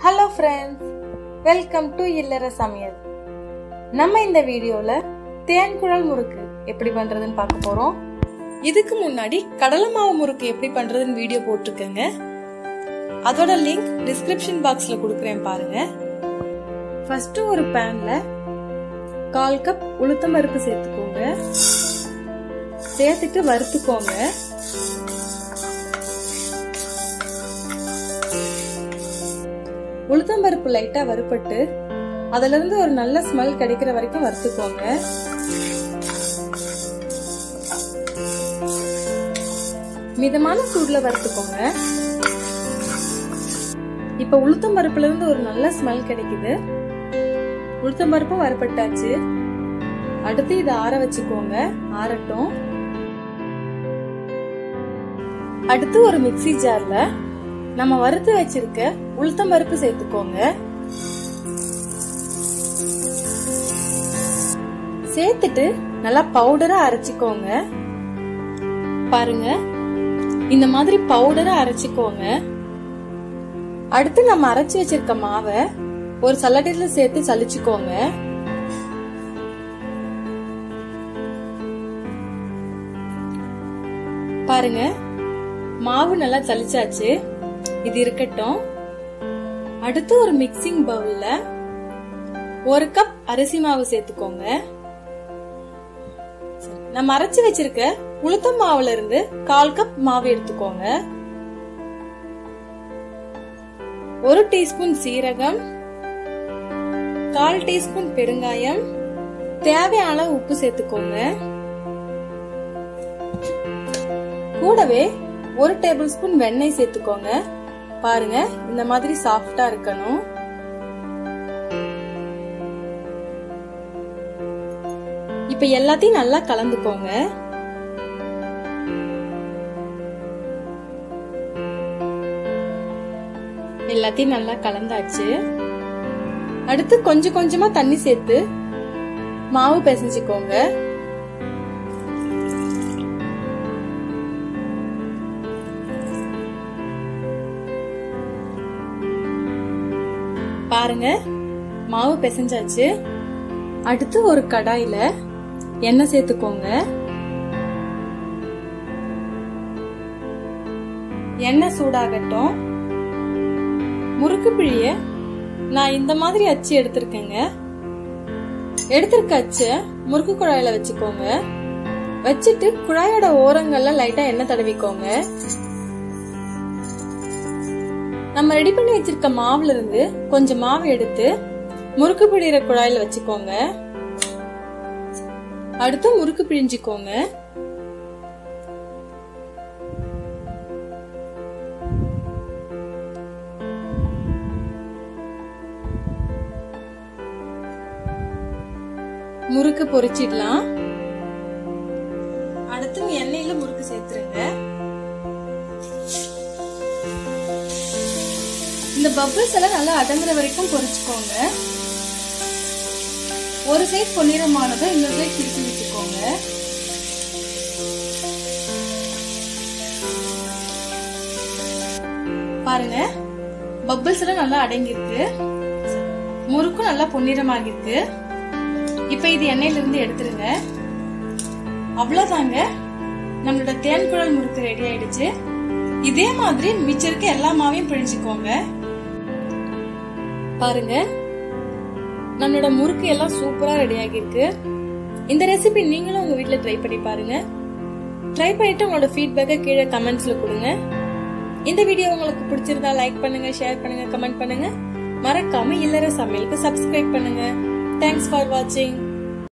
Hello friends, welcome to இல்லற சமையல். நம்ம இந்த வீடியோல தேன்குழல் முறுக்கு எப்படி பண்றதுன்னு பார்க்க போறோம். இதுக்கு முன்னாடி கடலை மாவு முறுக்கு எப்படி பண்றதுன்னு வீடியோ போட்டிருக்கேங்க. அதோட லிங்க் டிஸ்கிரிப்ஷன் பாக்ஸ்ல கொடுக்குறேன் பாருங்க. ஃபர்ஸ்ட் ஒரு பேன்ல 1/4 கப் உளுத்தம் பருப்பு சேர்த்துக்கோங்க. சேர்த்துட்டு வறுத்துக்கோங்க. உளுத்தம் பருப்பு லைட்டா வறுபட்டு அதுல இருந்து ஒரு நல்ல ஸ்மெல் கிடைக்கிற வரைக்கும் வறுத்துக்கோங்க. மிதமான சூடுல வறுத்துக்கோங்க. இப்ப உளுத்தம் பருப்புல இருந்து ஒரு நல்ல ஸ்மெல் கிடைக்குது. உளுத்தம் பருப்பும் வறுபட்டாச்சு. அடுத்து இதை ஆற வச்சுக்கோங்க. ஆறட்டும். அடுத்து ஒரு மிக்ஸி ஜார்ல நம்ம வறுத்து வச்சிருக்க உளுத்தம் பருப்பு சேர்த்துக்கோங்க. சேர்த்துட்டு நல்லா பவுடரா அரைச்சிக்கோங்க. பாருங்க, இந்த மாதிரி பவுடரா அரைச்சிக்கோங்க. அடுத்து நம்ம அரைச்சு வச்சிருக்க மாவை ஒரு சல்லடையில சேர்த்து சலிச்சுக்கோங்க. பாருங்க, மாவு நல்லா சலிச்சாச்சு. இது இருக்கட்டும். அடுத்து ஒரு மிக்சிங் பவுல்ல 1 கப் அரிசி மாவு சேர்த்துக்கோங்க. நம்ம அரைச்சு வச்சிருக்க உளுத்தம் மாவுல இருந்து 1/4 கப் மாவு எடுத்துக்கோங்க. 1 டீஸ்பூன் சீரகம், 1/4 டீஸ்பூன் பெருங்காயம், தேவையான உப்பு சேர்த்துக்கோங்க. கூடவே 1 டேபிள் ஸ்பூன் வெண்ணெய் சேர்த்துக்கோங்க. பாருங்க, இந்த மாதிரி சாஃப்டா இருக்கணும். இப்ப எல்லாத்தையும் நல்லா கலந்துக்கோங்க. எல்லாத்தையும் நல்லா கலந்தாச்சு. அடுத்து கொஞ்சம் கொஞ்சமா தண்ணி சேர்த்து மாவு பிசைஞ்சுக்கோங்க. பாருங்க, மாவு பிசைஞ்சாச்சு. அடுத்து ஒரு கடாயில எண்ணெய் சேர்த்துக்கோங்க. எண்ணெய் சூடாகட்டும். முறுக்கு பிழிய நான் இந்த மாதிரி அச்சு எடுத்திருக்கேங்க. எடுத்திருக்க அச்ச முறுக்கு குழாயில வச்சுக்கோங்க. வச்சுட்டு குழாயோட ஓரங்கள்ல லைட்டா எண்ணெய் தடவிக்கோங்க. நம்ம ரெடி பண்ணி வச்சிருக்க மாவுல இருந்து கொஞ்சம் மாவு எடுத்து முறுக்கு பிழிகிற குழாயில வச்சுக்கோங்க. அடுத்து முறுக்கு பிழிஞ்சுக்கோங்க. முறுக்கு பொரிச்சிடலாம். அடுத்து எண்ணெயில முறுக்கு சேர்த்துருங்க. இந்த பபிள்ஸ் எல்லாம் நல்லா அடங்குற வரைக்கும் பொரிச்சுக்கோங்க. ஒரு சைடு பொன்னிறமானதை இன்னொரு சைடு திருப்பி வச்சுக்கோங்க. பாருங்க, பபிள்ஸ் எல்லாம் நல்லா அடங்கிருக்கு. முறுக்கும் நல்லா பொன்னிறமாகிருக்கு. இப்ப இது எண்ணெயில இருந்து எடுத்துருங்க. அவ்வளவுதாங்க, நம்மளோட தேன்குழல் முறுக்கு ரெடி ஆயிடுச்சு. இதே மாதிரி மிச்சம் இருக்க எல்லா மாவையும் பிழிஞ்சுக்கோங்க. பாருங்க, நம்மளோட முறுக்கு எல்லாம் சூப்பரா ரெடி ஆகிருக்கு. இந்த ரெசிபி நீங்களும் உங்க வீட்ல ட்ரை பண்ணி பாருங்க. ட்ரை பண்ணிட்டு உங்களோட ஃபீட்பேக்கை கீழே கமெண்ட்ஸ்ல கொடுங்க. இந்த வீடியோ உங்களுக்கு பிடிச்சிருந்தா லைக் பண்ணுங்க, ஷேர் பண்ணுங்க, கமெண்ட் பண்ணுங்க. மறக்காம இல்லற சமையலுக்கு சப்ஸ்கிரைப் பண்ணுங்க. தேங்க்ஸ் ஃபார் வாட்சிங்.